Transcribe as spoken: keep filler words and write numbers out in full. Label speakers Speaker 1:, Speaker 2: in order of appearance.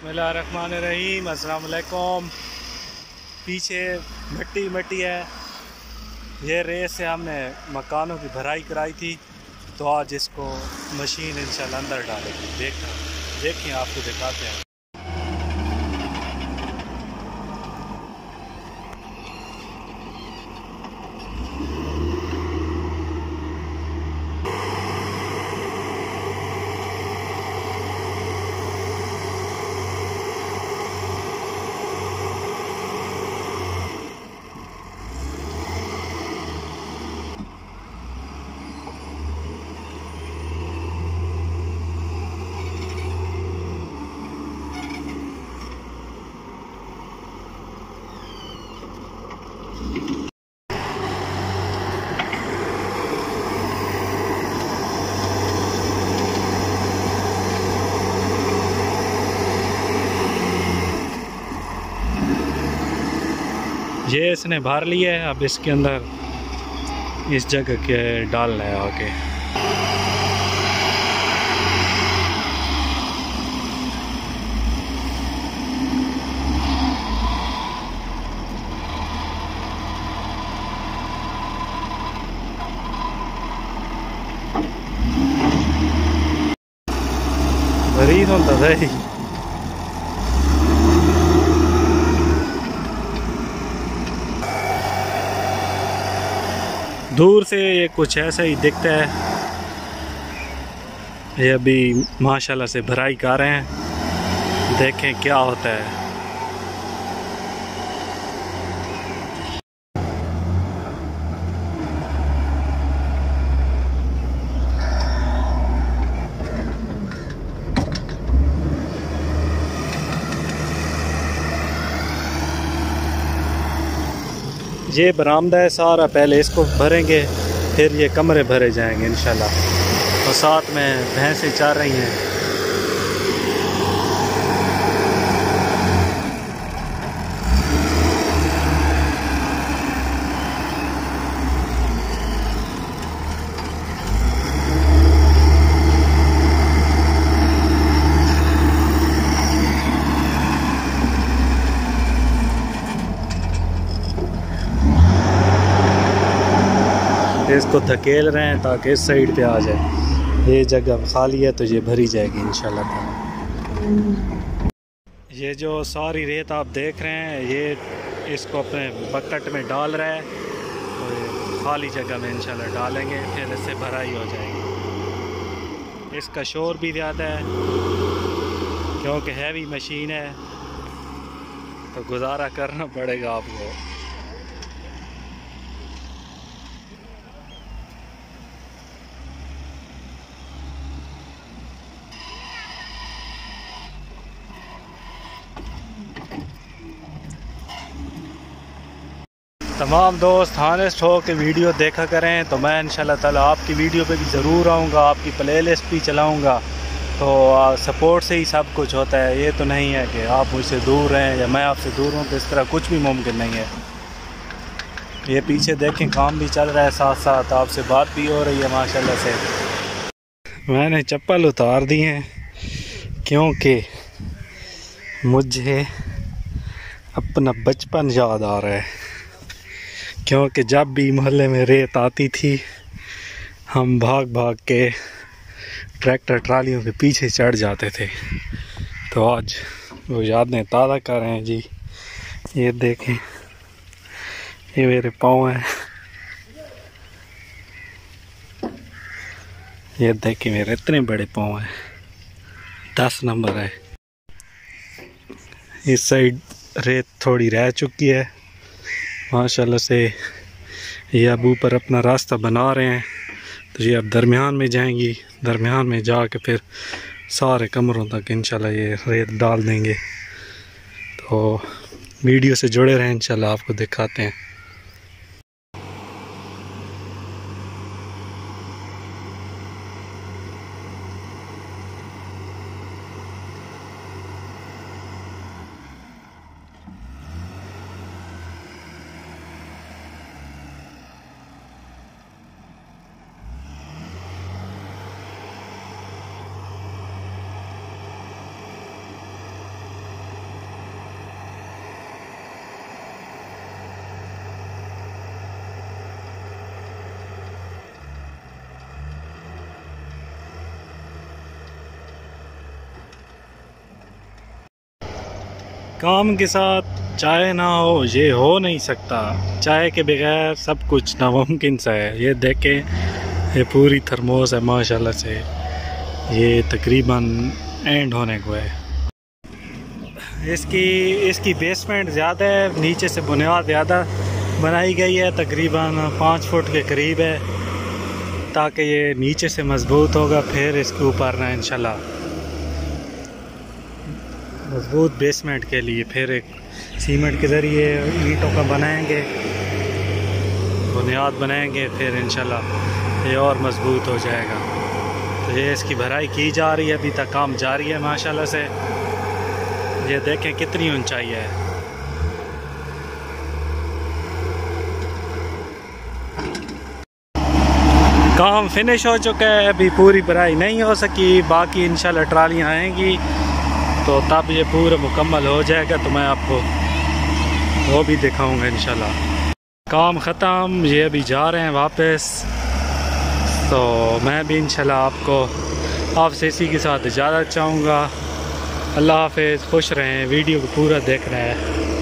Speaker 1: बिस्मिल्लाहिर्रहमानिर्रहीम, अस्सलाम वालेकुम। पीछे मिट्टी मिट्टी है। ये रेत से हमने मकानों की भराई कराई थी, तो आज इसको मशीन इंशाल्लाह अंदर डालेगी। देख देखिए, आपको दिखाते हैं। ये इसने भर लिया है, अब इसके अंदर इस जगह के डालना है आके। मरीज होता था। दूर से ये कुछ ऐसा ही दिखता है। ये अभी माशाल्लाह से भराई कर रहे हैं, देखें क्या होता है। ये बरामदा है सारा, पहले इसको भरेंगे, फिर ये कमरे भरे जाएंगे इंशाल्लाह। और साथ में भैंसें चर रही हैं। इसको धकेल रहे हैं ताकि इस साइड पे आ जाए। ये जगह खाली है तो ये भरी जाएगी इंशाल्लाह। ये जो सारी रेत आप देख रहे हैं, ये इसको अपने बकेट में डाल रहा है, तो ये खाली जगह में इंशाल्लाह डालेंगे, फिर इससे भराई हो जाएगी। इसका शोर भी ज़्यादा है क्योंकि हैवी मशीन है, तो गुजारा करना पड़ेगा आपको। तमाम दोस्त हॉनेस्ट हो के वीडियो देखा करें, तो मैं इंशाल्लाह ताला आपकी वीडियो पे भी ज़रूर आऊँगा, आपकी प्लेलिस्ट भी चलाऊँगा। तो सपोर्ट से ही सब कुछ होता है। ये तो नहीं है कि आप मुझसे दूर रहें या मैं आपसे दूर हूँ, तो इस तरह कुछ भी मुमकिन नहीं है। ये पीछे देखें, काम भी चल रहा है, साथ साथ आपसे बात भी हो रही है माशाल्लाह से। मैंने चप्पल उतार दी हैं क्योंकि मुझे अपना बचपन याद आ रहा है। क्योंकि जब भी मोहल्ले में रेत आती थी, हम भाग भाग के ट्रैक्टर ट्रालियों के पीछे चढ़ जाते थे। तो आज वो यादें ताज़ा कर रहे हैं जी। ये देखें, ये मेरे पाँव हैं। ये देखें, मेरे इतने बड़े पाँव हैं, दस नंबर है। इस साइड रेत थोड़ी रह चुकी है माशाल्लाह से। ये अब ऊपर अपना रास्ता बना रहे हैं, तो ये अब दरमियान में जाएंगी। दरमियान में जाके फिर सारे कमरों तक इंशाल्लाह ये रेत डाल देंगे। तो वीडियो से जुड़े रहें, इंशाल्लाह आपको दिखाते हैं। काम के साथ चाय ना हो ये हो नहीं सकता। चाय के बगैर सब कुछ नामुमकिन सा है। ये देखें, ये पूरी थर्मोस है माशाल्लाह से। ये तकरीबन एंड होने को है। इसकी इसकी बेसमेंट ज़्यादा है, नीचे से बुनियाद ज़्यादा बनाई गई है, तकरीबन पाँच फुट के करीब है, ताकि ये नीचे से मज़बूत होगा। फिर इसके ऊपर ना इंशाल्लाह मज़बूत बेसमेंट के लिए फिर एक सीमेंट के ज़रिए ईंटों का बनाएंगे, बुनियाद बनाएंगे, फिर इंशाल्लाह ये और मज़बूत हो जाएगा। तो ये इसकी भराई की जा रही है, अभी तक काम जारी है माशाल्लाह से। ये देखें कितनी ऊंचाई है। काम फिनिश हो चुका है, अभी पूरी भराई नहीं हो सकी, बाकी इंशाल्लाह ट्रालियाँ आएंगी तो तब ये पूरा मुकम्मल हो जाएगा, तो मैं आपको वो भी दिखाऊंगा इंशाल्लाह। काम ख़त्म, ये अभी जा रहे हैं वापस, तो मैं भी इंशाल्लाह आपको आपसे इसी के साथ इजाज़त चाहूँगा। अल्लाह हाफ़िज़, खुश रहें, वीडियो को पूरा देखना है।